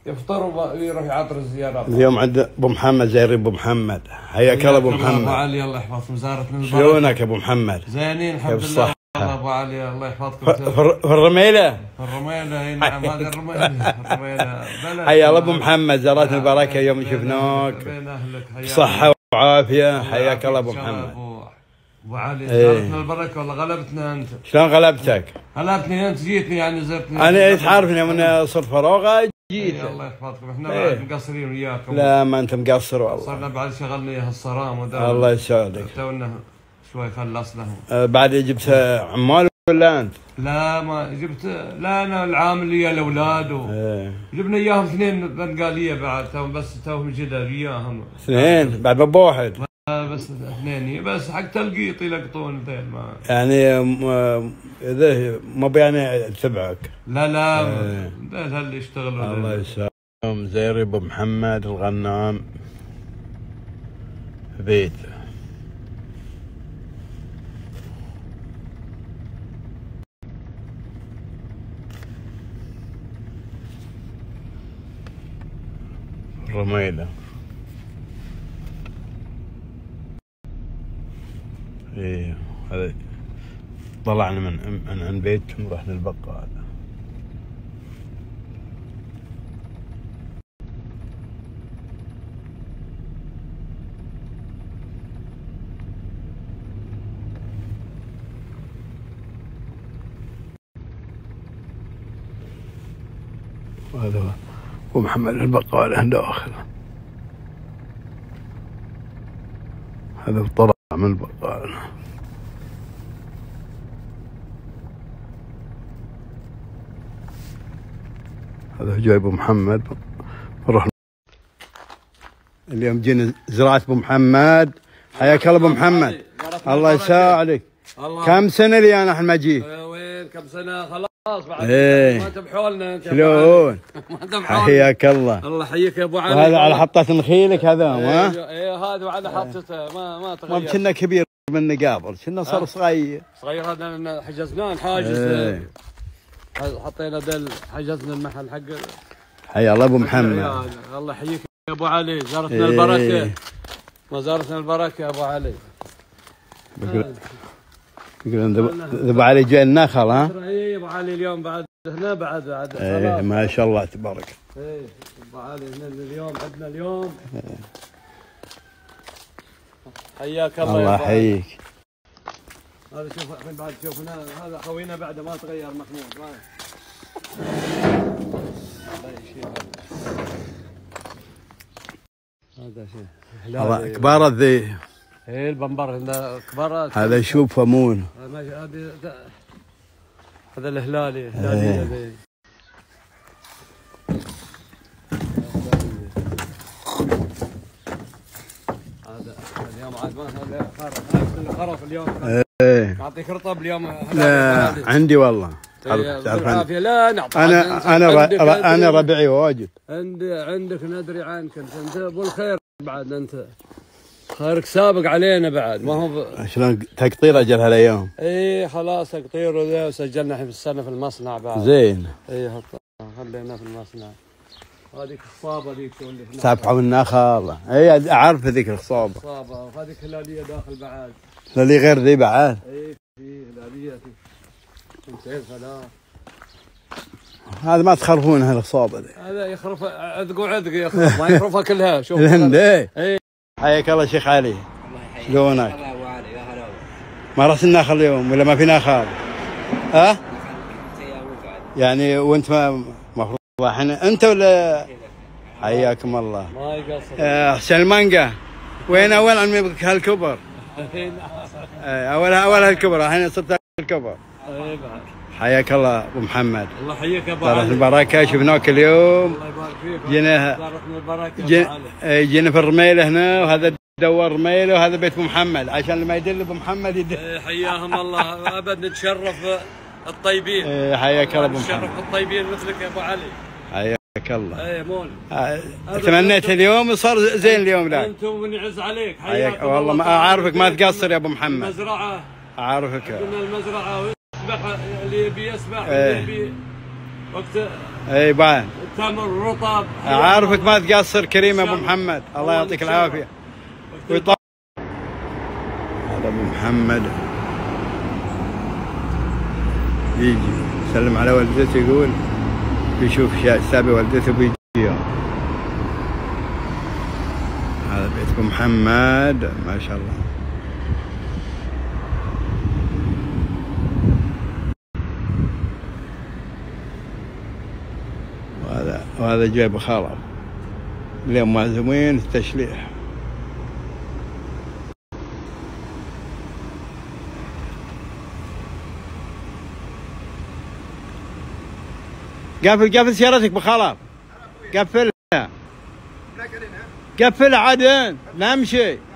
يفطر ويروح يعطر الزيارات. اليوم عند ابو محمد زير ابو محمد، حياك الله ابو محمد. ابو علي الله يحفظك، وزارة البركة. شلونك ابو محمد؟ زينين الحمد لله. ابو علي الله يحفظكم. في الرميله؟ في الرميله، اي نعم هذه الرميله. حيا الله ابو محمد، زارتنا البركه يوم شفناك. بين اهلك صحه وعافيه، حياك الله ابو محمد. ابو علي زارتنا البركه والله. غلبتنا انت. شلون غلبتك؟ غلبتني انت، جيتني يعني زرتني. انا تعرفني من صرت فراغ جيت. الله يحفظكم، احنا بعد مقصرين وياكم. لا ما انت مقصر والله. صرنا بعد شغلنا اياها الصرام الله يسعدك. تونا شوي خلصناهم. بعد جبت عمال ولا انت؟ لا ما جبت، لا انا العامل ويا الاولاد جبنا اياهم اثنين بنقاليه بعد، توهم جدر وياهم. اثنين بعد بابا واحد؟ بس اثنين بس حق تلقيط يلقطون ذيل ما يعني اذا ما يعني تبعك. لا ذيل اللي يشتغلون. الله يسلمهم. زير ابو محمد الغنام في بيته. الرميله. ايه هذا طلعنا من بيتهم ورحنا البقالة. وهذا هو محمد البقالة داخل. هذا طلع من البقالة. هذا جاي ابو محمد. رحنا اليوم جينا زراعة ابو محمد. حياك الله ابو محمد. الله يساعدك. كم سنة لي انا الحين ما جيت؟ وين كم سنة خلاص بعد. ما تبحوا لنا انت. شلون؟ حياك الله. الله يحييك يا ابو علي. وهذا على حطة نخيلك هذا ما؟ ايه هذا على حطته ما تغير. ما كنا كبير من قبل، كنا صار صغير. صغير هذا حجزناه الحاجز. حطينا دل حجزنا المحل حق. حيا الله ابو محمد. الله يحييك يا ابو علي، زارتنا البركه. ما زارتنا البركه يا ابو علي. يقول ابو علي جاي النخل ها؟ اي ابو علي اليوم بعد هنا بعد ايه ما شاء الله تبارك. ايه ابو علي هنا اليوم عندنا اليوم. حياك الله. الله يحييك. هذا شوف الحين بعد شوف هنا هذا خوينا بعده ما تغير محمود. هذا شيء والله كبار ذي. ايه البنبر هنا كبار. هذا شوف فمون. هذا الهلالي. هذا اليوم عاد ما خرف اليوم. ايه اعطيك رطب اليوم. لا عندي والله. بالعافيه. لا نعطيك. انا ربعي واجد. عندك ندري عنك انت ابو الخير بعد. انت خيرك سابق علينا بعد. ما هو شلون تقطير اجل هالايام؟ ايه خلاص تقطير وذا، وسجلنا الحين في السنه في المصنع بعد. زين. ايه خلينا في المصنع. هذيك الخصابه ذيك اللي هناك. سابحه النخل. اي اعرف ذيك الخصابه. الخصابه وهذيك هلاليه داخل بعد. هلاليه غير ذي بعد. اي في هلاليه في سنتين ثلاث. هذا ما تخرفونها الخصابه ذي. هذا يخرف عذق يخرف ما يخرفها كلها. شوف الهند. اي حياك الله شيخ علي. الله يحييك. شلونك؟ الله ابو علي يا هلا. ما رحت النخل اليوم ولا ما في نخل؟ ها؟ يعني وانت المفروض رايحين انت ولا؟ حياكم الله. ما يقصر. حسين المانجا وين اول عن هالكبر؟ اول هالكبر الحين صرت الكبر. اي بعد. حياك الله ابو محمد. الله يحييك يا ابو علي. البركه شفناك اليوم. الله يبارك فيك. جينا جينا في الرميله هنا، وهذا دور رميله، وهذا بيت ابو محمد عشان لما يدل ابو محمد يدل. حياهم الله. ابد نتشرف الطيبين. حياك الله ابو محمد. نتشرف الطيبين مثلك يا ابو علي. حياك الله. اي مول. تمنيت اليوم وصار زين اليوم. لا انت من يعز عليك. حياك والله ما اعرفك ما تقصر يا ابو محمد. المزرعه اعرفك. عندنا المزرعه ويسبح اللي يبي يسبح اللي يبي وقت. اي بعد تمر رطب. اعرفك ما تقصر كريم ابو محمد، الله يعطيك العافيه. هذا ابو محمد يجي يسلم على والدته، يقول بيشوف سابي والدته بيجيها. هذا بيت ابو محمد ما شاء الله. وهذا جايب خالد اليوم معزومين التشليح. قفل سيارتك بخالد، قفلها قفلها عدن نمشي.